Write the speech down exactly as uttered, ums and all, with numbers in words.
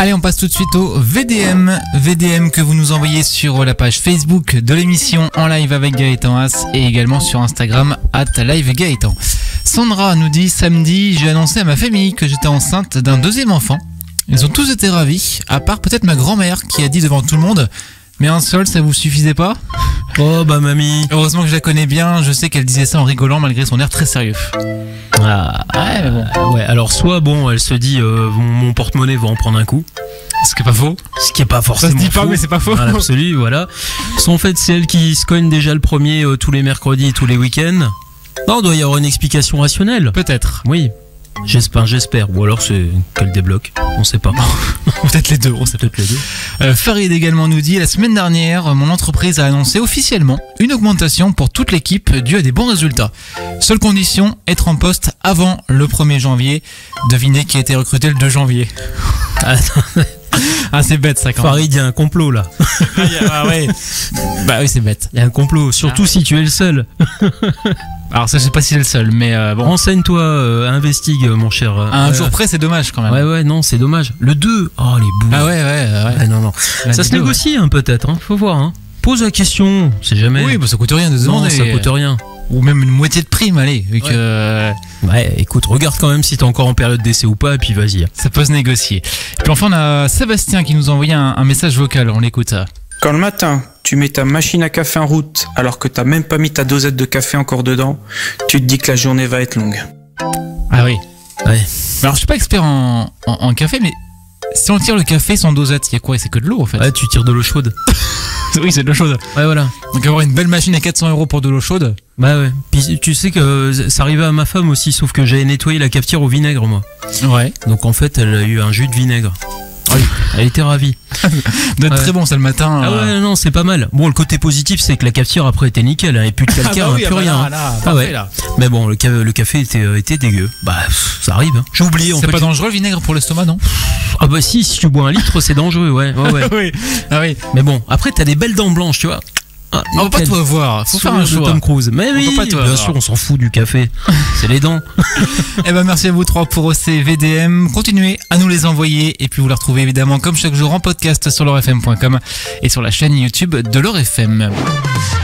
Allez, on passe tout de suite au V D M. V D M que vous nous envoyez sur la page Facebook de l'émission En Live avec Gaëtan Haas et également sur Instagram arobase live Gaëtan. Sandra nous dit: samedi, j'ai annoncé à ma famille que j'étais enceinte d'un deuxième enfant. Ils ont tous été ravis, à part peut-être ma grand-mère qui a dit devant tout le monde: mais un seul, ça vous suffisait pas? Oh bah mamie. Heureusement que je la connais bien, je sais qu'elle disait ça en rigolant malgré son air très sérieux. Ah ouais, bon. euh, ouais. Alors soit bon, elle se dit euh, mon, mon porte-monnaie va en prendre un coup. Ce qui est pas faux. Ce qui est pas forcément Ça se dit pas, faux. mais c'est pas faux. Dans l'absolu, voilà. Soit en fait c'est elle qui se cogne déjà le premier euh, tous les mercredis et tous les week-ends. Non, il doit y avoir une explication rationnelle. Peut-être. Oui. J'espère, j'espère. Ou alors c'est qu'elle débloque. On sait pas. Peut-être les deux, on sait Peut-être les deux. Euh, Farid également nous dit: la semaine dernière, mon entreprise a annoncé officiellement une augmentation pour toute l'équipe due à des bons résultats. Seule condition, être en poste avant le premier janvier. Devinez qui a été recruté le deux janvier. Ah, Ah, c'est bête ça quand même. Farid, il y a un complot là. Ah ouais. Bah oui, c'est bête. Il y a un complot. Surtout Ah. si tu es le seul. Alors ça, je sais pas si c'est le seul, mais euh, bon. Renseigne-toi, euh, investigue mon cher. euh, À un euh, jour près, c'est dommage quand même. Ouais ouais, non, c'est dommage. Le deux. Oh les boules. Ah ouais, ouais, ouais. Ah, non non. La Ça se vidéo, négocie hein, peut-être, hein. Faut voir hein. Pose la question, c'est jamais. Oui, bah ça coûte rien de non, demander. ça coûte rien. Ou même une moitié de prime, allez, vu Ouais. que euh, Ouais, écoute, regarde quand même si t'es encore en période d'essai ou pas, et puis vas-y. ça peut se négocier. Et puis enfin, on a Sébastien qui nous a envoyé un, un message vocal, on l'écoute. Quand le matin, tu mets ta machine à café en route alors que t'as même pas mis ta dosette de café encore dedans, tu te dis que la journée va être longue. Ah oui. Ouais. Alors je suis pas expert en, en, en café, mais si on tire le café sans dosette, il y a quoi? C'est que de l'eau en fait. Ouais, tu tires de l'eau chaude. Oui, c'est de l'eau chaude. Ouais, voilà. Donc avoir une belle machine à quatre cents euros pour de l'eau chaude. Bah ouais. Puis tu sais que ça arrivait à ma femme aussi, sauf que j'avais nettoyé la cafetière au vinaigre, moi. Ouais. Donc en fait, elle a eu un jus de vinaigre. Oui, elle était ravie. Doit être Ouais. très bon ça le matin. Ah ouais, non, c'est pas mal. Bon, le côté positif, c'est que la cafetière après était nickel, hein, et plus de calcaire, Ah bah oui, plus ah bah rien. là, hein. là, Ah parfait, ouais. là. Mais bon, le, ca- le café était, euh, était dégueu. Bah, pff, ça arrive. Hein. J'ai oublié. En C'est fait, pas je- dangereux le vinaigre pour l'estomac, non? Ah bah si, si tu bois un litre, c'est dangereux, ouais. ouais, ouais. Oui. Ah oui. Mais bon, après, t'as des belles dents blanches, tu vois. Ah, On va pas nickel. tout avoir. Faut faire un Sourire de choix. Tom Cruise. Mais On oui, peut pas tout bien avoir. sûr, on s'en fout du café. C'est les dents. Eh ben merci à vous trois pour ces V D M. Continuez à nous les envoyer et puis vous les retrouvez évidemment comme chaque jour en podcast sur laurefm point com et sur la chaîne YouTube de Laure F M.